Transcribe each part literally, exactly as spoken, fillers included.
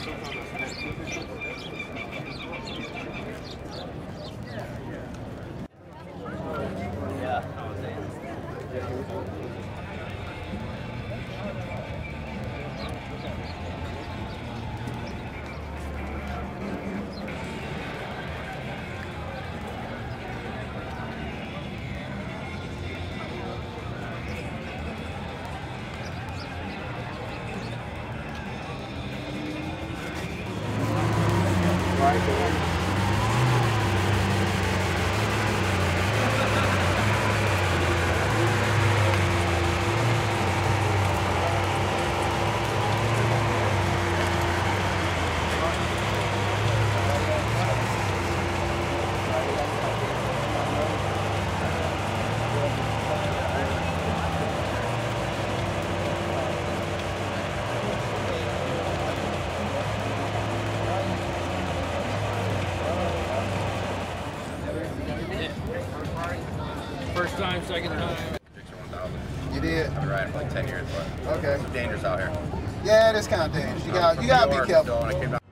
First time, second time. You did? I've been riding for like ten years, but okay. It's dangerous out here. Yeah, it is kind of dangerous. You got, you got to be careful. So when I came down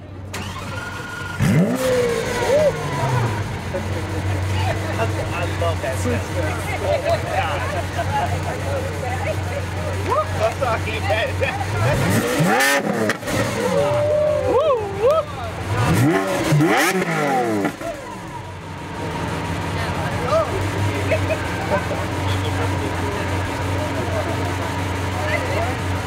I love that stuff. I'm talking about